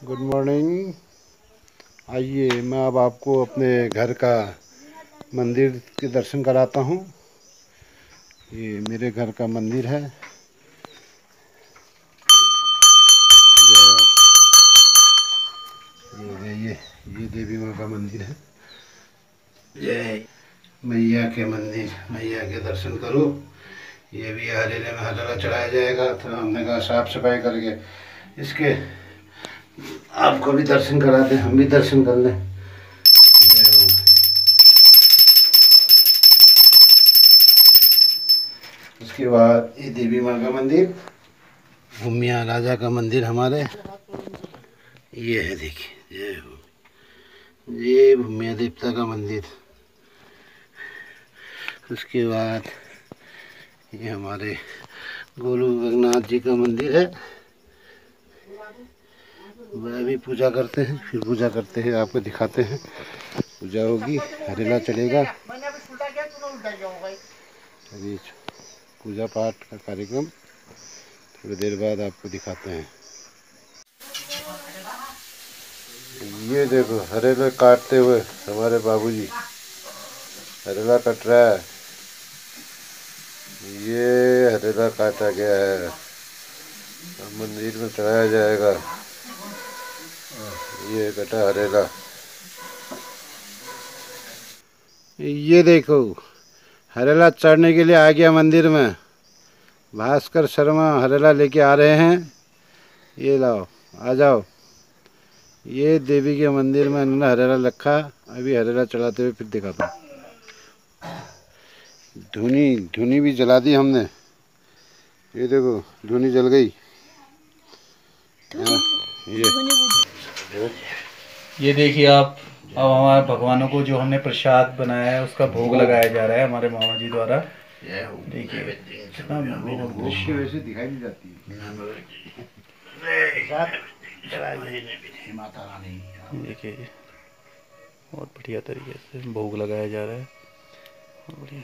Good morning. आइए मैं अब आपको अपने घर का मंदिर के दर्शन कराता हूँ। ये मेरे घर का मंदिर है। ये देवी माँ का मंदिर है। जय मैया के मंदिर, मैया के दर्शन करो। ये भी हरेले में हरेला चढ़ाया जाएगा, तो हमने कहा साफ सफाई करके इसके आपको भी दर्शन करा दें, हम भी दर्शन कर लें। उसके बाद ये देवी माँ का मंदिर, भूमिया राजा का मंदिर हमारे ये है। देखिए जय हो, ये भूमिया देवता का मंदिर। उसके बाद ये हमारे गोलू रघुनाथ जी का मंदिर है। वह भी पूजा करते हैं, फिर पूजा करते हैं, आपको दिखाते हैं। पूजा होगी, हरेला चलेगा, अभी पूजा पाठ का कार्यक्रम थोड़ी देर बाद आपको दिखाते हैं। ये देखो हरेला काटते हुए हमारे बाबूजी, हरेला कट रहा है। ये हरेला काटा गया है, अब मंदिर में चढ़ाया जाएगा। ये कटा हरेला। ये देखो हरेला चढ़ने के लिए आ गया मंदिर में। भास्कर शर्मा हरेला लेके आ रहे हैं। ये लाओ, आ जाओ। ये देवी के मंदिर में इन्होंने हरेला रखा। अभी हरेला चढ़ाते हुए फिर दिखाता हूँ। धुनी भी जला दी हमने। ये देखो धुनी जल गई। ये देखिए आप, अब हमारे भगवानों को जो हमने प्रसाद बनाया है उसका भोग लगाया जा रहा है हमारे मामा जी द्वारा। देखिए दृश्य वैसे दिखाई नहीं जाती माता रानी। देखिए बहुत बढ़िया तरीके से भोग लगाया जा रहा है। बढ़िया।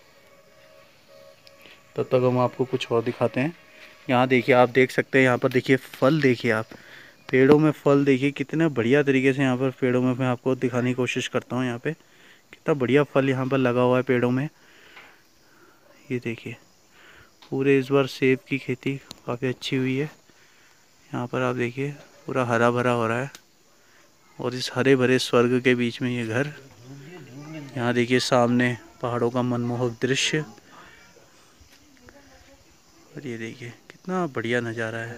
तब तक हम आपको कुछ और दिखाते हैं। यहाँ देखिए, आप देख सकते हैं, यहाँ पर देखिए फल, देखिए आप पेड़ों में फल देखिए कितने बढ़िया तरीके से। यहाँ पर पेड़ों में मैं आपको दिखाने की कोशिश करता हूँ। यहाँ पे कितना बढ़िया फल यहाँ पर लगा हुआ है पेड़ों में। ये देखिए पूरे इस बार सेब की खेती काफ़ी अच्छी हुई है। यहाँ पर आप देखिए पूरा हरा भरा हो रहा है, और इस हरे भरे स्वर्ग के बीच में ये घर। यहाँ देखिए सामने पहाड़ों का मनमोहक दृश्य, और ये देखिए कितना बढ़िया नज़ारा है।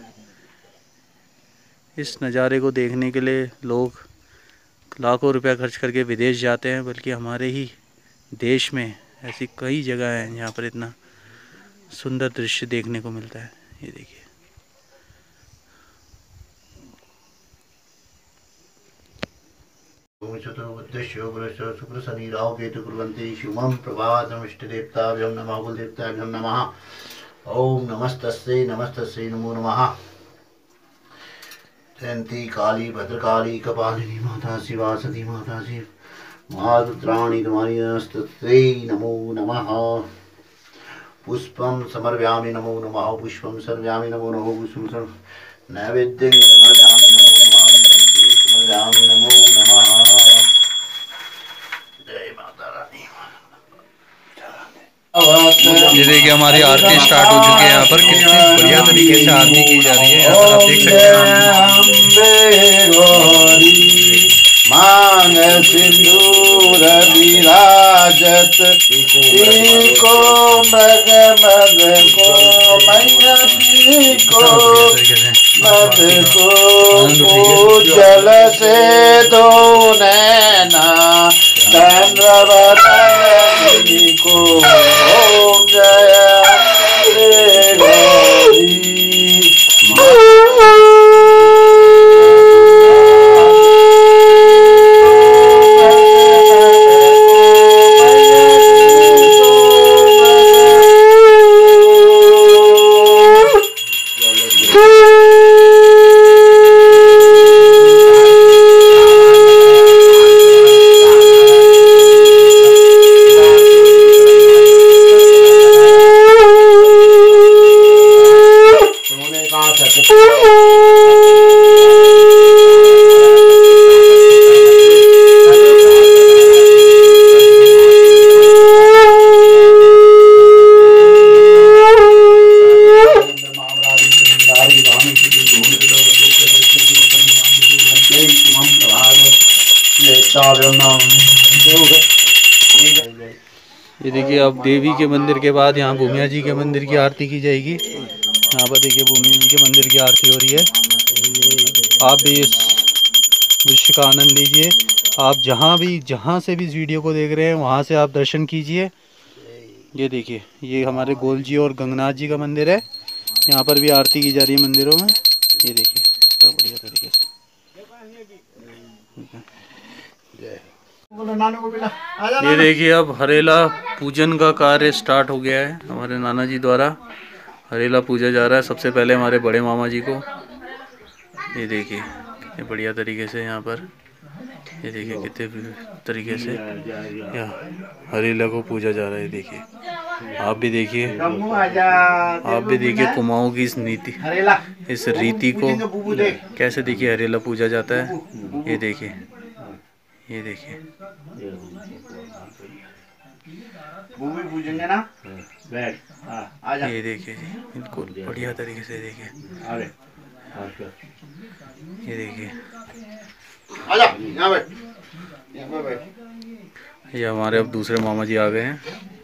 इस नज़ारे को देखने के लिए लोग लाखों रुपया खर्च करके विदेश जाते हैं, बल्कि हमारे ही देश में ऐसी कई जगह हैं जहाँ पर इतना सुंदर दृश्य देखने को मिलता है। ये देखिए शुक्र शनि राहु केतु कुर्वन्ति शुभम प्रभातम्। इष्टदेवताभ्यो नमः, कुलदेवताभ्यो नमः। ओम नमस्तस्यै नमस्तस्यै नमो नमः। जयंती काली भद्रकाली कपालिनी माता शिवा सती माता शिव महारुद्राणी तुम्हारी नमस्तस्यै नमो नमः। पुष्पं समर्पयामि नमो नमः, पुष्पं समर्पयामि नमो नमः, पुष्पं नैवेद्यं समर्पयामि नमो नमः, नैवेद्यं समर्पयामि नमो नमः। जय माता रानी। ये देखिए हमारी आरती स्टार्ट हो चुकी है। यहाँ पर कितनी बढ़िया तरीके से आरती की जा रही है। यहाँ पर आप देख सकते हैं। मांग सिंदूर विराजत को मग मग को मैया को मग को जल से दो नैना चंद्रवदनी को ओम जया रे गौरी। अब देवी के मंदिर के बाद यहाँ भूमिया जी के मंदिर की आरती की जाएगी। यहाँ पर देखिए भूमिया जी के मंदिर की आरती हो रही है। आप भी इस दृश्य का आनंद लीजिए। आप जहाँ से भी इस वीडियो को देख रहे हैं वहाँ से आप दर्शन कीजिए। ये देखिए, ये हमारे गोल जी और गंगनाथ जी का मंदिर है। यहाँ पर भी आरती की जा रही है मंदिरों में। ये देखिए क्या बढ़िया तरीके से। ये देखिए, अब हरेला पूजन का कार्य स्टार्ट हो गया है। हमारे नाना जी द्वारा हरेला पूजा जा रहा है। सबसे पहले हमारे बड़े मामा जी को, ये देखिए कितने बढ़िया तरीके से यहाँ पर, ये देखिए कितने तरीके से यहाँ हरेला को पूजा जा रहा है। देखिए आप भी देखिए कुमाऊं की इस नीति, इस रीति को कैसे देखिए हरेला पूजा जाता है। ये देखिए, ये देखिए पूजेंगे ना। ये देखिए जी, बिल्कुल बढ़िया तरीके से देखिए। ये देखिए, ये हमारे अब दूसरे मामा जी आ गए हैं।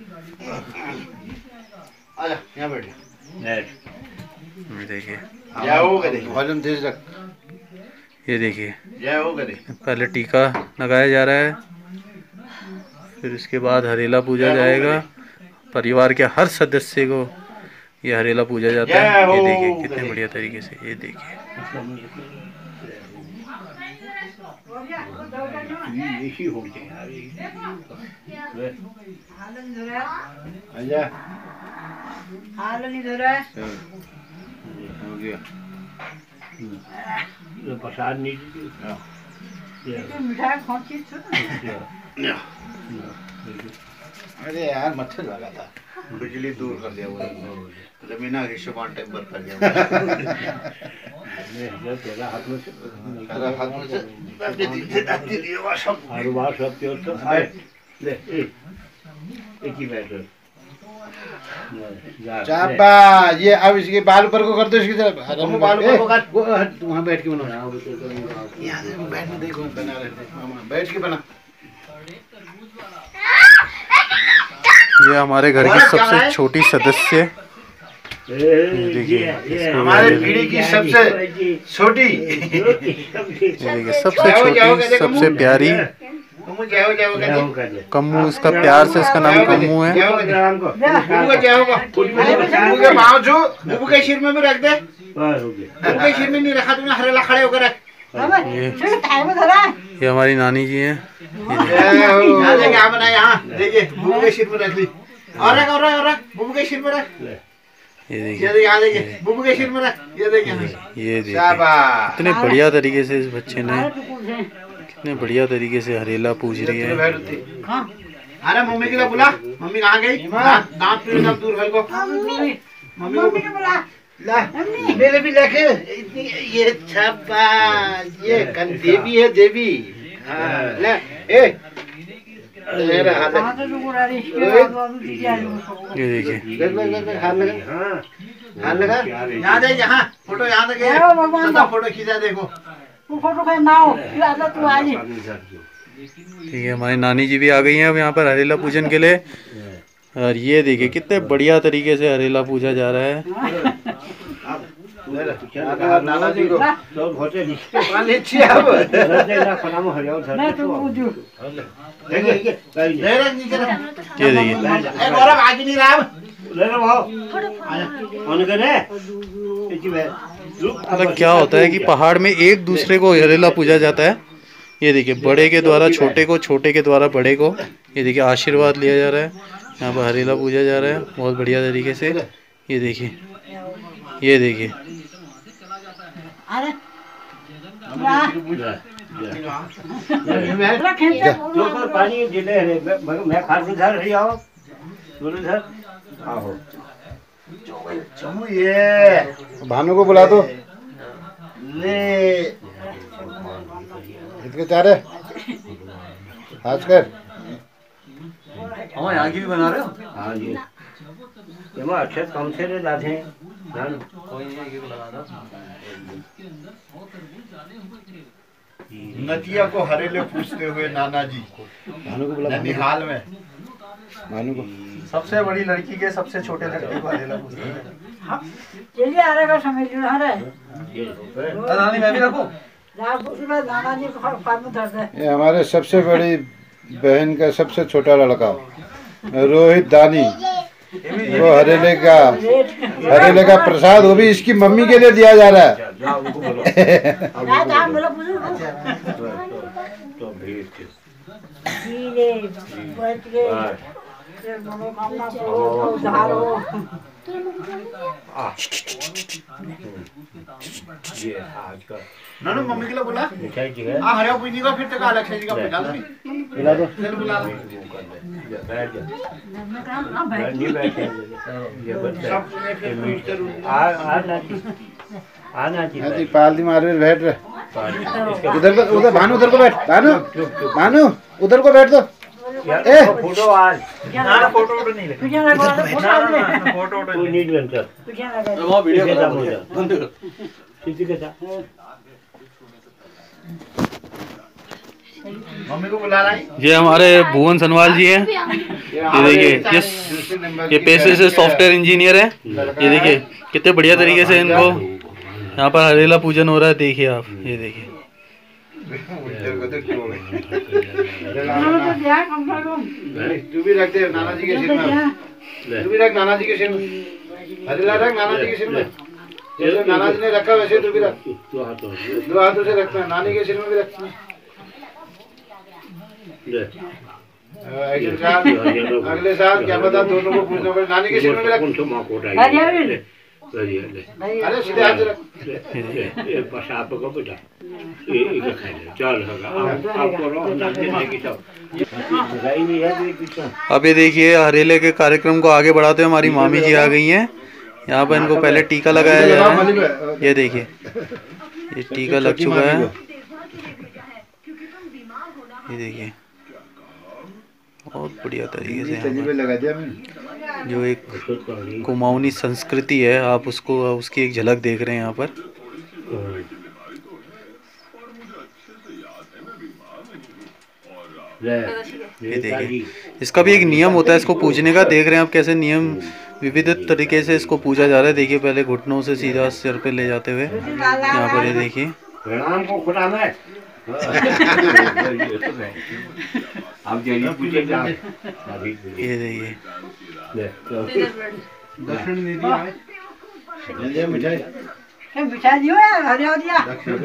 देखिए, ये देखिए पहले टीका लगाया जा रहा है, फिर इसके बाद हरेला पूजा जाएगा। परिवार के हर सदस्य को ये हरेला पूजा जाता है। ये देखिए कितने बढ़िया तरीके से। ये देखिए प्रसाद नहीं अरे यार मच्छर लगा था, बिजली दूर कर दिया वो जमीना हिस्से बांटे बर कर दिया। तेरा हाथ में से हर बार सब के तो ले एक ही बैठ चापा। ये अब इसके बाल ऊपर को कर दो, इसकी तरफ बाल ऊपर को काट। वहाँ बैठ के बनाओ, यहाँ बैठ के देखो, बना रहे थे बैठ के बना। ये हमारे घर की सबसे छोटी सदस्य, देखिए हमारे पीढ़ी की सबसे छोटी, देखिए सबसे छोटी सबसे प्यारी कम्मू। इसका प्यार से इसका नाम कम्मू है। बुबू के सिर में भी रख दे, बुबू के सिर में नहीं रखा तुमने, हरेला खड़े होकर रख। ये हमारी नानी जी हैं। यहाँ बना, यहाँ देखिए बुबू के सिर में रख ली, और रख बुबू के सिर में रख। ये देखिए, यहाँ देखिए बुबू के सिर में रख। ये देखिए, ये देखिए कितने बढ़िया तरीके से इस बच्चे ने, कितने बढ़िया तरीके से हरेला पूज रही है। अरे मम्मी के लिए बुला, मम्मी कहाँ गई? दांत एकदम दूर कर को, मम्मी को बुला। ला मेरे भी लेके ये छापा, ये कन देवी है, देवी। हाँ ले ए मेरा हाथ ये देखिए, हाथ लगा यहाँ दे, यहाँ फोटो यहाँ लगे, फोटो खींचा देखो। ठीक है, हमारी नानी जी भी आ गई हैं अब यहाँ पर हरेला पूजन के लिए। और ये देखिए कितने बढ़िया तरीके से हरेला पूजा जा रहा है। नाना जी को ये देखिए, मतलब क्या होता है कि पहाड़ में एक दूसरे को हरेला पूजा जाता है। ये देखिए बड़े के द्वारा छोटे को, छोटे के द्वारा बड़े को, ये देखिए आशीर्वाद लिया जा रहा है। यहाँ पर हरेला पूजा जा रहा है बहुत बढ़िया तरीके से। ये देखिए, ये देखिए भानु को बुला दो ले, इतने चारे आज कर। यहाँ की भी बना रहे हो? हाँ जी, अच्छे कम से ले जाते हैं। नदिया को हरेले पूछते हुए नाना जी भानु को बुला, ननिहाल में। भानु को। सबसे बड़ी लड़की के सबसे छोटे लड़के को हरेला पूछते हैं। चलिए आ रहा समझ लो हरे नानी मैं भी रखूं? नाना जी को काम दर्द है। ये हमारे सबसे बड़ी बहन का सबसे छोटा लड़का रोहित दानी, वो हरेले का प्रसाद, वो भी इसकी मम्मी के लिए दिया जा रहा है। मनोकामना उधारो। नानू मम्मी के लिए बोला हरिया पुनी का फिर तक अलग जी का पिला दो बुला दो। बुला दो पाल दी मार बैठ रहे उधर को, उधर भानु उधर को बैठ, भानु भानु उधर को बैठ दो। ए फोटो आज ना फोटो नहीं ले, फोटो नहीं वो वीडियो मम्मी को बुला रहा है। ये हमारे भुवन सनवाल जी हैं। ये देखिए ये पेशे से सॉफ्टवेयर इंजीनियर है। ये देखिए कितने बढ़िया तरीके से इनको यहाँ पर हरेला पूजन हो रहा है। देखिए आप, ये देखिए तू भी रख दे नाना जी के सिर में, तू भी रख नाना जी के सिर में, हरेला रख नाना जी के सिर में, जैसे नाना जी ने रखा वैसे तू भी रख, दो हाथों से रखना, नानी के सिर में भी रखना। अगले साल क्या पता दोनों को पूछना पड़े, नानी के सिर में भी रख। अरे सीधे हाथ से रख। अब ये देखिए हरेले के कार्यक्रम को आगे बढ़ाते हुए हमारी मामी जी आ गई हैं। यहाँ पर इनको पहले टीका लगाया जा रहा है। ये देखिए ये टीका लग चुका है। ये देखिए बहुत बढ़िया तरीके से यहाँ पर लगा दिया मैंने। जो एक कुमाऊनी संस्कृति है, आप उसको उसकी एक झलक देख रहे हैं यहाँ पर। ये देखिए इसका भी एक नियम होता है इसको पूजने का। देख रहे हैं आप कैसे नियम विविध तरीके से इसको पूजा जा रहा है। देखिए पहले घुटनों से सीधा सिर पे ले जाते हुए यहाँ पर, ये देखिए ये देखिए बिठा दियो यार हरिया दिया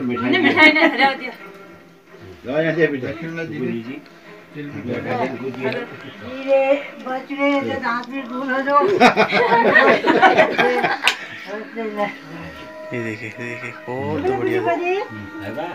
बचरे दांत में दूर हो जाओ। ये देखिए बहुत बढ़िया।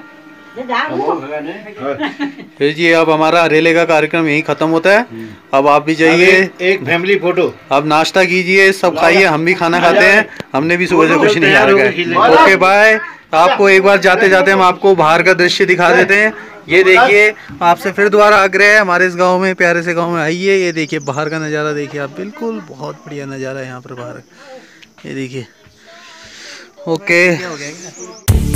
फिर जी अब हमारा हरेले का कार्यक्रम यही खत्म होता है। अब आप भी जाइए, एक फैमिली फोटो, अब नाश्ता कीजिए, सब खाइए, हम भी खाना खाते हैं। हमने भी सुबह से कुछ नहीं खा रखा है। Okay bye. आपको एक बार जाते जाते हम आपको बाहर का दृश्य दिखा देते हैं। ये देखिए आपसे फिर दोबारा आग्रह है, हमारे इस गांव में, प्यारे से गांव में आइए। ये देखिए बाहर का नज़ारा देखिए आप, बिल्कुल बहुत बढ़िया नज़ारा है यहाँ पर बाहर। ये देखिए ओके।